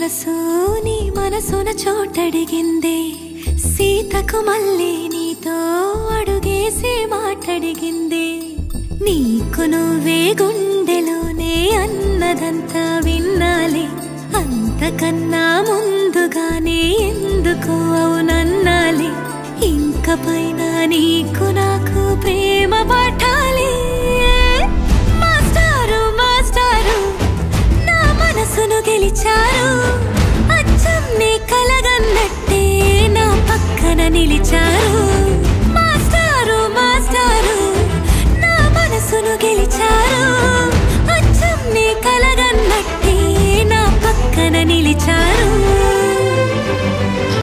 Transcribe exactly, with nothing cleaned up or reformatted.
మనసు నీ మనసున చోటడిగిందే సీతకు మళ్ళీ నీతో అడుగేసి మాటడిగిందే నీకు నువ్వే గుండెలోనే అన్నదంతా విన్నాలే అంతకన్నా ముందుగానే ఎందుకు అవునన్నాలే ఇంక పైన నీకు నాకు ప్రేమ పాఠాలే మాస్టారు మాస్టారు నా మనసును గెలిచారు అచ్చం నీ కలగన్నట్టే నా పక్కన నిలిచారు